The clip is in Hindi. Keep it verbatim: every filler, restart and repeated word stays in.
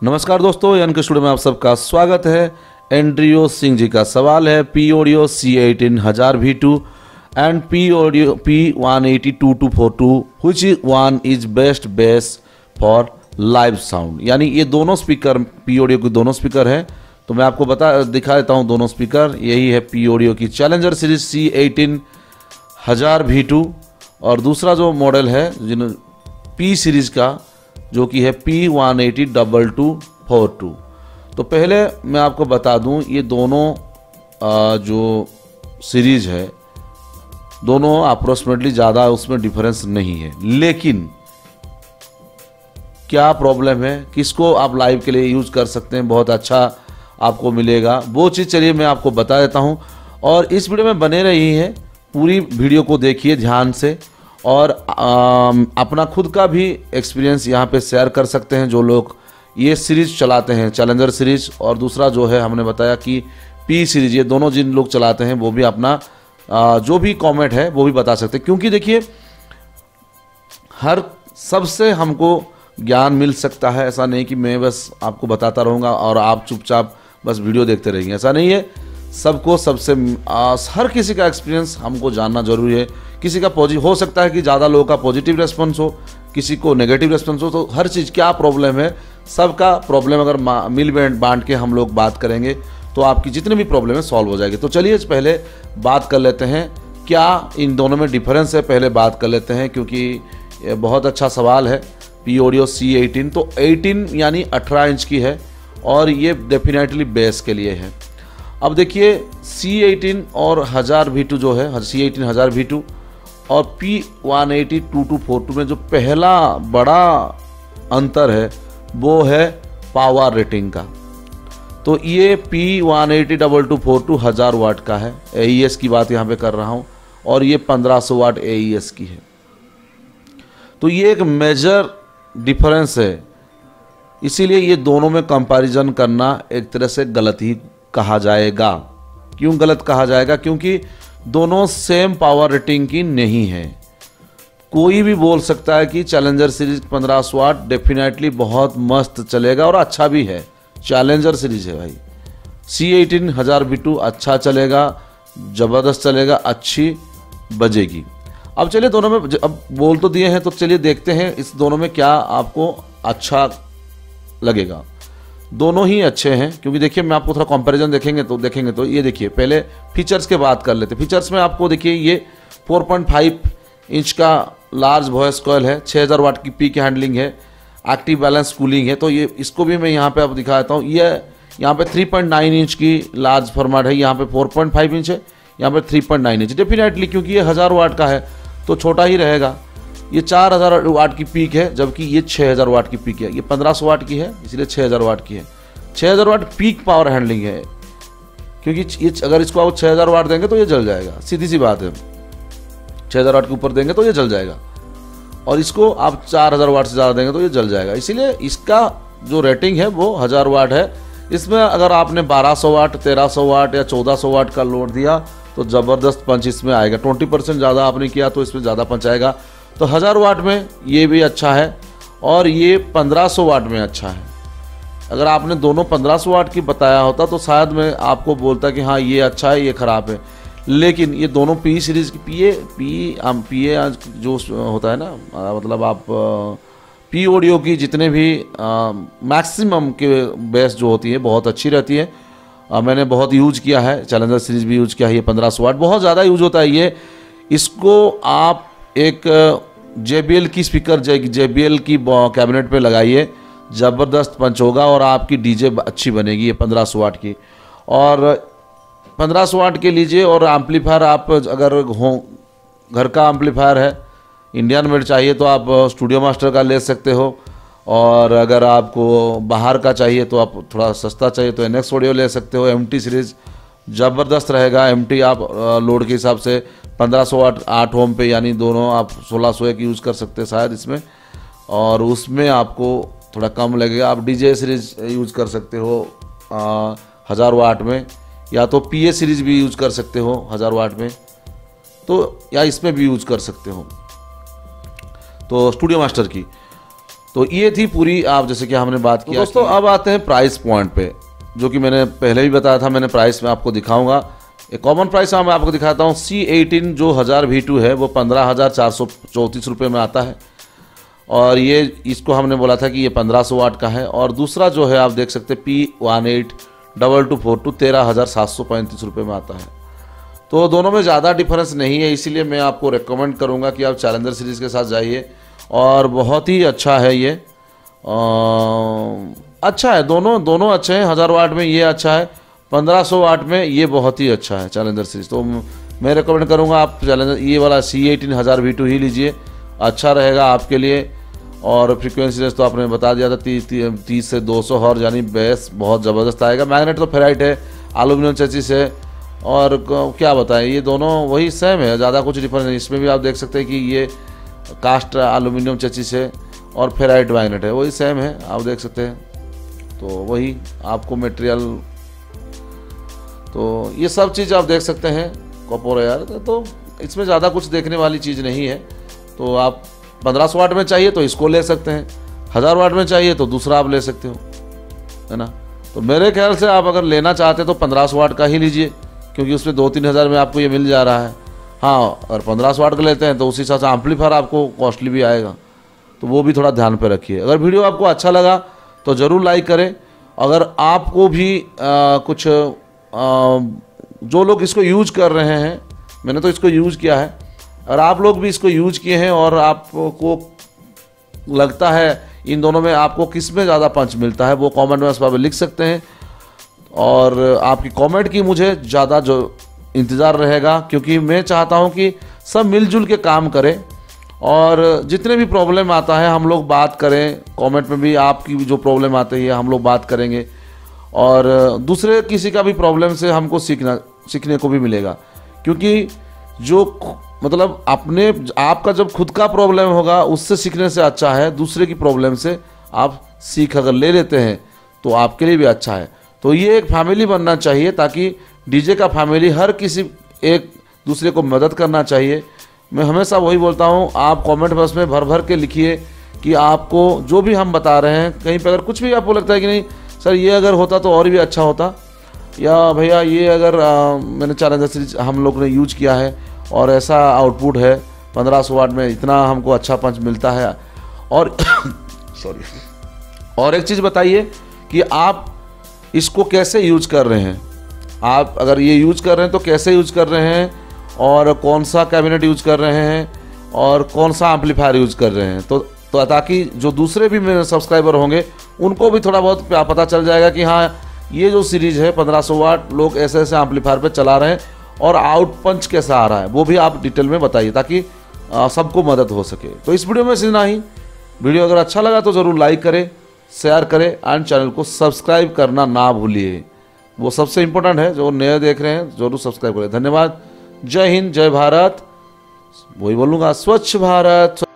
नमस्कार दोस्तों, एन के स्टूडियो में आप सबका स्वागत है। एंड्रियो सिंह जी का सवाल है, पी ऑडियो सी एटीन हजार V two and P audio P one eighty two two four two which one is best base for live sound. यानी ये दोनों स्पीकर पी ऑडियो के दोनों स्पीकर हैं। तो मैं आपको बता दिखा देता हूँ दोनों स्पीकर। यही है पी ऑडियो की चैलेंजर सीरीज सी एटीन हजार वी टू और दूसरा जो मॉडल है जिन पी सीरीज का जो कि है P one eighty double two four two. तो पहले मैं आपको बता दूं ये दोनों आ, जो सीरीज है दोनों अप्रोक्सीमेटली ज़्यादा उसमें डिफरेंस नहीं है, लेकिन क्या प्रॉब्लम है, किसको आप लाइव के लिए यूज़ कर सकते हैं, बहुत अच्छा आपको मिलेगा वो चीज़ चलिए मैं आपको बता देता हूं। और इस वीडियो में बने रही है, पूरी वीडियो को देखिए ध्यान से और आ, अपना खुद का भी एक्सपीरियंस यहाँ पे शेयर कर सकते हैं जो लोग ये सीरीज़ चलाते हैं, चैलेंजर सीरीज़। और दूसरा जो है हमने बताया कि पी सीरीज़, ये दोनों जिन लोग चलाते हैं वो भी अपना आ, जो भी कमेंट है वो भी बता सकते हैं। क्योंकि देखिए हर सबसे हमको ज्ञान मिल सकता है, ऐसा नहीं कि मैं बस आपको बताता रहूँगा और आप चुपचाप बस वीडियो देखते रहेंगे, ऐसा नहीं है। सबको सबसे आ, हर किसी का एक्सपीरियंस हमको जानना जरूरी है। किसी का पॉजिटिव हो सकता है कि ज़्यादा लोगों का पॉजिटिव रेस्पॉन्स हो, किसी को नेगेटिव रेस्पॉन्स हो। तो हर चीज़ क्या प्रॉब्लम है, सबका प्रॉब्लम अगर मिल बांट के हम लोग बात करेंगे तो आपकी जितनी भी प्रॉब्लम है सॉल्व हो जाएगी। तो चलिए पहले बात कर लेते हैं क्या इन दोनों में डिफरेंस है, पहले बात कर लेते हैं क्योंकि ये बहुत अच्छा सवाल है। पी ऑडियो सी एटीन तो एटीन यानी अठारह इंच की है और ये डेफिनेटली बेस के लिए है। अब देखिए सी एटीन और हजार वी टू जो है, सी एटीन हजार वी टू और P one eighty two two four two में जो पहला बड़ा अंतर है वो है पावर रेटिंग का। तो ये P one eighty double two four two हज़ार वाट का है, ए ई एस की बात यहाँ पे कर रहा हूँ, और ये पंद्रह सौ वाट ए ई एस की है। तो ये एक मेजर डिफरेंस है, इसीलिए ये दोनों में कंपैरिजन करना एक तरह से गलत ही कहा जाएगा। क्यों गलत कहा जाएगा? क्योंकि दोनों सेम पावर रेटिंग की नहीं है। कोई भी बोल सकता है कि चैलेंजर सीरीज पंद्रह सौ वाट डेफिनेटली बहुत मस्त चलेगा और अच्छा भी है, चैलेंजर सीरीज है भाई। सी एटीन हजार वी टू अच्छा चलेगा, ज़बरदस्त चलेगा, अच्छी बजेगी। अब चलिए दोनों में अब बोल तो दिए हैं तो चलिए देखते हैं इस दोनों में क्या आपको अच्छा लगेगा। दोनों ही अच्छे हैं क्योंकि देखिए मैं आपको थोड़ा कंपैरिजन देखेंगे तो देखेंगे तो ये देखिए पहले फीचर्स के बात कर लेते हैं। फीचर्स में आपको देखिए ये फोर पॉइंट फाइव इंच का लार्ज वॉइस कॉइल है, छः हज़ार वाट की पीक हैंडलिंग है, एक्टिव बैलेंस कूलिंग है। तो ये इसको भी मैं यहाँ पे आप दिखा देता हूँ। ये यहाँ पे थ्री पॉइंट नाइन इंच की लार्ज फॉर्मेट है, यहाँ पे फोर पॉइंट फाइव इंच है, यहाँ पे three point nine inch. Definitely क्योंकि ये हज़ार वाट का है तो छोटा ही रहेगा। ये चार हज़ार वाट की पीक है जबकि ये छः हज़ार वाट की पीक है। ये पंद्रह सौ वाट की है इसलिए छः हज़ार वाट की है। छः हज़ार वाट पीक पावर हैंडलिंग है क्योंकि ये अगर इसको आप छः हज़ार वाट देंगे तो ये जल जाएगा, सीधी सी बात है। छः हज़ार वाट के ऊपर देंगे तो ये जल जाएगा और इसको आप चार हज़ार वाट से ज़्यादा देंगे तो ये जल जाएगा। इसीलिए इसका जो रेटिंग है वो हज़ार वाट है। इसमें अगर आपने बारह सौ वाट, तेरह सौ वाट या चौदह सौ वाट का लोड दिया तो ज़बरदस्त पंच इसमें आएगा। ट्वेंटी परसेंट ज़्यादा आपने किया तो इसमें ज़्यादा पंच आएगा। तो हज़ार वाट में ये भी अच्छा है और ये पंद्रह सौ वाट में अच्छा है। अगर आपने दोनों पंद्रह सौ वाट की बताया होता तो शायद मैं आपको बोलता कि हाँ ये अच्छा है ये ख़राब है, लेकिन ये दोनों पी सीरीज़ की पी ए पी हम पी ए जो होता है ना, मतलब आप पी ऑडियो की जितने भी मैक्सिमम के बेस जो होती है बहुत अच्छी रहती है। आ, मैंने बहुत यूज किया है, चैलेंजर सीरीज भी यूज किया है। ये पंद्रह सौ वाट बहुत ज़्यादा यूज होता है ये। इसको आप एक जे बी एल की स्पीकर जे बी एल की कैबिनेट पे लगाइए, ज़बरदस्त पंच होगा और आपकी डीजे अच्छी बनेगी। ये पंद्रह सौ वाट की और पंद्रह सौ वाट के लीजिए। और एम्पलीफायर आप अगर हो घर का एम्पलीफायर है, इंडियन मेड चाहिए तो आप स्टूडियो मास्टर का ले सकते हो, और अगर आपको बाहर का चाहिए तो आप थोड़ा सस्ता चाहिए तो एन एक्स ऑडियो ले सकते हो। एम टी सीरीज़ ज़बरदस्त रहेगा। एम टी आप लोड के हिसाब से पंद्रह सौ वाट आठ ओम पे यानी दोनों आप सोलह सौ एक यूज़ कर सकते हैं शायद इसमें, और उसमें आपको थोड़ा कम लगेगा। आप डी जे सीरीज़ यूज़ कर सकते हो हज़ार वाट में, या तो पी ए सीरीज़ भी यूज़ कर सकते हो हज़ार वाट में, तो या इसमें भी यूज़ कर सकते हो तो स्टूडियो मास्टर की। तो ये थी पूरी, आप जैसे कि हमने बात किया। दोस्तों अब आते हैं प्राइस पॉइंट पे, जो कि मैंने पहले भी बताया था। मैंने प्राइस में आपको दिखाऊंगा, एक कॉमन प्राइस मैं आपको दिखाता हूँ। सी एटीन जो हज़ार वी टू है वो पंद्रह हज़ार चार सौ चौंतीस रुपये में आता है, और ये इसको हमने बोला था कि ये पंद्रह सौ वाट का है। और दूसरा जो है आप देख सकते हैं P one eight double two four two तेरह हज़ार सात सौ पैंतीस रुपये में आता है। तो दोनों में ज़्यादा डिफरेंस नहीं है, इसीलिए मैं आपको रेकमेंड करूँगा कि आप चैलेंजर सीरीज़ के साथ जाइए, और बहुत ही अच्छा है ये। आ, अच्छा है, दोनों दोनों अच्छे हैं। हज़ार वाट में ये अच्छा है, पंद्रह सौ वाट में ये बहुत ही अच्छा है चैलेंजर सीरीज़। तो मैं रेकमेंड करूँगा आप चैलेंजर ये वाला सी एटीन हज़ार वी टू ही लीजिए, अच्छा रहेगा आपके लिए। और फ्रीक्वेंसी रेंज तो आपने बता दिया था, तीस तीस से दो सौ हॉर्ज, यानी बेस बहुत ज़बरदस्त आएगा। मैग्नेट तो फेराइट है, एल्यूमिनियम चेसिस है, और क्या बताएं, ये दोनों वही सेम है, ज़्यादा कुछ डिफरेंस नहीं। इसमें भी आप देख सकते हैं कि ये कास्ट एल्यूमिनियम चेसिस है और फेराइट मैग्नेट है, वही सेम है, आप देख सकते हैं। तो वही आपको मटेरियल, तो ये सब चीज़ आप देख सकते हैं कॉपर यार। तो इसमें ज़्यादा कुछ देखने वाली चीज़ नहीं है। तो आप पंद्रह सौ वाट में चाहिए तो इसको ले सकते हैं, हज़ार वाट में चाहिए तो दूसरा आप ले सकते हो, है ना। तो मेरे ख्याल से आप अगर लेना चाहते तो पंद्रह सौ वाट का ही लीजिए, क्योंकि उसमें दो तीन हज़ार में आपको ये मिल जा रहा है। हाँ, अगर पंद्रह सौ वाट का लेते हैं तो उसी हिसाब से एम्पलीफायर आपको कॉस्टली भी आएगा, तो वो भी थोड़ा ध्यान पे रखिए। अगर वीडियो आपको अच्छा लगा तो ज़रूर लाइक करें। अगर आपको भी आ, कुछ आ, जो लोग इसको यूज कर रहे हैं, मैंने तो इसको यूज किया है, और आप लोग भी इसको यूज किए हैं और आपको लगता है इन दोनों में आपको किस में ज़्यादा पंच मिलता है, वो कमेंट में इस पर लिख सकते हैं। और आपकी कमेंट की मुझे ज़्यादा जो इंतज़ार रहेगा, क्योंकि मैं चाहता हूं कि सब मिलजुल के काम करें, और जितने भी प्रॉब्लम आता है हम लोग बात करें। कमेंट में भी आपकी जो प्रॉब्लम आती है हम लोग बात करेंगे, और दूसरे किसी का भी प्रॉब्लम से हमको सीखना सीखने को भी मिलेगा। क्योंकि जो मतलब अपने आपका जब खुद का प्रॉब्लम होगा उससे सीखने से अच्छा है दूसरे की प्रॉब्लम से आप सीख अगर ले लेते हैं तो आपके लिए भी अच्छा है। तो ये एक फैमिली बनना चाहिए, ताकि डीजे का फैमिली हर किसी एक दूसरे को मदद करना चाहिए। मैं हमेशा वही बोलता हूँ, आप कमेंट बॉक्स में भर भर के लिखिए कि आपको जो भी हम बता रहे हैं, कहीं पर अगर कुछ भी आपको लगता है कि नहीं सर ये अगर होता तो और भी अच्छा होता, या भैया ये अगर आ, मैंने चैलेंजर सीरीज हम लोग ने यूज किया है और ऐसा आउटपुट है पंद्रह सौ वाट में, इतना हमको अच्छा पंच मिलता है। और सॉरी और एक चीज़ बताइए कि आप इसको कैसे यूज कर रहे हैं। आप अगर ये यूज कर रहे हैं तो कैसे यूज कर रहे हैं, और कौन सा कैबिनेट यूज कर रहे हैं, और कौन सा एम्पलीफायर यूज कर रहे हैं। तो, तो ताकि जो दूसरे भी मेरे सब्सक्राइबर होंगे उनको भी थोड़ा बहुत पता चल जाएगा कि हाँ ये जो सीरीज है पंद्रह सौ वाट लोग ऐसे ऐसे एम्पलीफायर पे चला रहे हैं, और आउट पंच कैसा आ रहा है वो भी आप डिटेल में बताइए, ताकि सबको मदद हो सके। तो इस वीडियो में इतना ही। वीडियो अगर अच्छा लगा तो ज़रूर लाइक करें, शेयर करें, एंड चैनल को सब्सक्राइब करना ना भूलिए, वो सबसे इम्पोर्टेंट है। जो नए देख रहे हैं ज़रूर सब्सक्राइब करें। धन्यवाद। जय हिंद, जय भारत। वही बोलूँगा, स्वच्छ भारत।